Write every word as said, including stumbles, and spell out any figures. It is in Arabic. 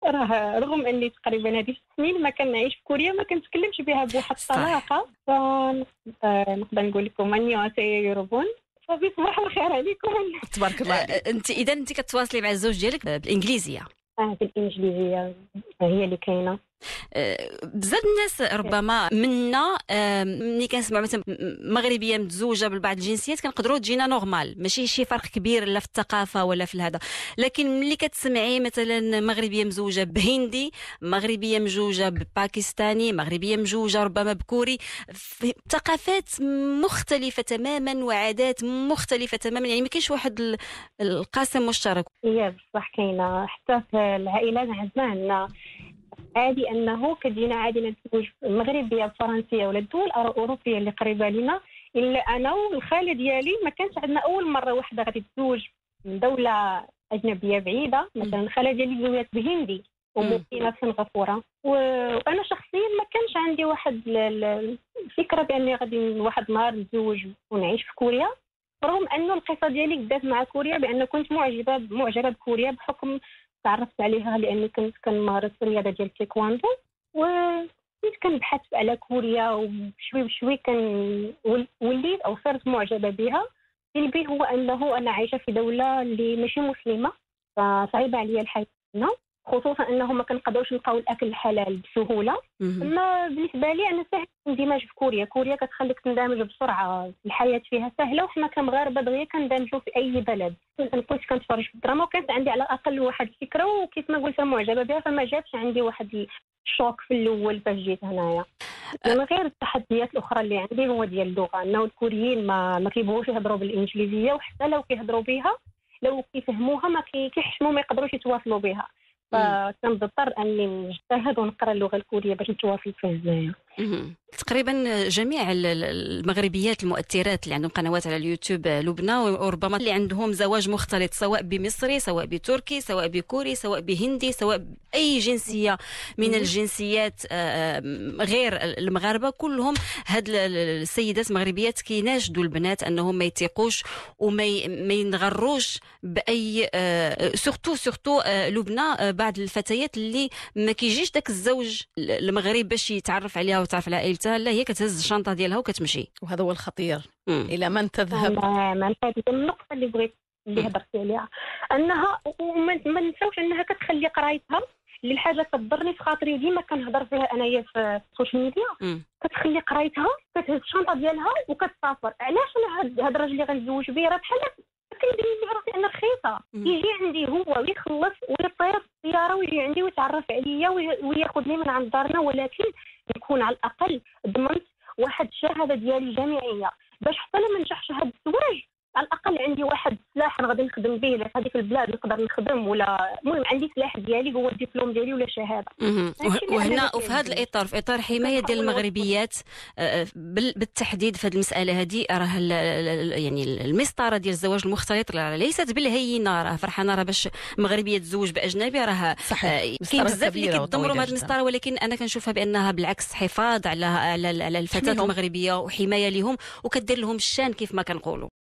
راه رغم اني تقريبا هذه السنين ما كنعيش في كوريا ما كنتكلمش بها بواحد الطلاقه، فنقدر نقول لكم اني سيربون صافي. صباح الخير عليكم. تبارك الله. انت اذا انت كتواصلي مع الزوج ديالك بالانجليزيه؟ اه بالانجليزيه هي اللي كاينه. بزاف الناس ربما منا ملي كنسمع مثلا مغربيه متزوجه بالبعض الجنسيات كنقدروا تجينا نورمال، ماشي شي فرق كبير لا في الثقافه ولا في هذا. لكن ملي كتسمعي مثلا مغربيه مزوجه بهندي، مغربيه مزوجه بباكستاني، مغربيه مزوجه ربما بكوري، ثقافات مختلفه تماما وعادات مختلفه تماما، يعني ما كاينش واحد القاسم مشترك. هي بصح كاينه حتى في العائلات عندنا عادي انه كدينا عادي نتزوج مغربيه بفرنسيه ولا الدول الاوروبيه اللي قريبه لنا. الا انا والخاله ديالي ما كانش عندنا اول مره واحده غادي تتزوج من دوله اجنبيه بعيده. مثلا الخاله ديالي تزوجت بهندي ومقيمه في سنغافوره، وانا شخصيا ما كانش عندي واحد الفكره باني غادي واحد النهار نتزوج ونعيش في كوريا، رغم انه القصه ديالي بدات مع كوريا بان كنت معجبه معجبه بكوريا بحكم تعرفت عليها لاني كنت كنمارس الرياضه ديال التايكواندو، وكنت كنبحث على كوريا وبشوي بشوي كان وليت او صرت معجبه بها. اللي هو انه انا عايشه في دوله اللي ماشي مسلمه، فصعيبه عليا الحياه هنا، خصوصا انه ما كنقدروش نلقاو الاكل الحلال بسهوله. اما بالنسبه لي انا سهل الاندماج في كوريا. كوريا كتخليك تندمج بسرعه، الحياه فيها سهله، وحنا كمغاربه دغيا كندمجوا في اي بلد. انا كنت كنتفرج في الدراما وكانت عندي على الاقل واحد الفكره، وكيف ما قلت معجبه بها، فما جابش عندي واحد الشوك في الاول فاش جيت هنايا. من غير التحديات الاخرى اللي عندي هو ديال اللغه، انه الكوريين ما ما كيبغوش يهضروا بالانجليزيه، وحتى لو كيهضروا بها لو كيفهموها ما كيحشموا ما يقدروش يتواصلوا بها، فكنضطر اني نجتهد ونقرا اللغه الكوريه باش نتواصل في هنايا. تقريبا جميع المغربيات المؤثرات اللي عندهم قنوات على اليوتيوب لبنى، وربما اللي عندهم زواج مختلط سواء بمصري سواء بتركي سواء بكوري سواء بهندي سواء بأي جنسية من الجنسيات غير المغاربة، كلهم هاد السيدات المغربيات كيناشدوا البنات انهم ما يتيقوش وما ينغروش باي سورتو سورتو لبنى بعض الفتيات اللي ما كيجيش داك الزوج المغربي باش يتعرف عليها وتعرف على عائلتها، لا هي كتهز الشنطه ديالها وكتمشي، وهذا هو الخطير. مم. الى من تذهب؟ تماما هذه النقطه اللي بغيت اللي هضرتي عليها، انها وما نساوش انها كتخلي قرايتها اللي الحاجه كتضرني في خاطري وديما كنهضر فيها انايا في السوشيال ميديا. كتخلي قرايتها كتهز الشنطه ديالها وكتسافر. علاش انا هاد هاد الراجل اللي غنتزوج به راه بحال كندير براسي انا رخيصه، يجي عندي هو ويخلص ويطير في السياره ويجي عندي ويتعرف عليا وياخذني من عند دارنا، ولكن يكون على الاقل ضمنت واحد الشهاده ديالي جامعيه باش حتى لما نجحش هذا الزواج على الاقل عندي واحد السلاح غادي نخدم به في هذيك البلاد، نقدر نخدم، ولا المهم عندي سلاح ديالي هو الدبلوم ديالي ولا شهاده. وهنا وفي هذا الاطار في اطار حمايه ديال المغربيات بالتحديد في هذه المساله هذه، راه يعني المسطره ديال الزواج المختلط ليست بالهينه. راه فرحانه راه باش مغربيه تزوج باجنبي، راه كاين بزاف اللي كيدمروا هذه المسطره، ولكن انا كنشوفها بانها بالعكس حفاظ على على الفتاه المغربيه وحمايه لهم وكدير لهم الشان كيف ما كنقولوا.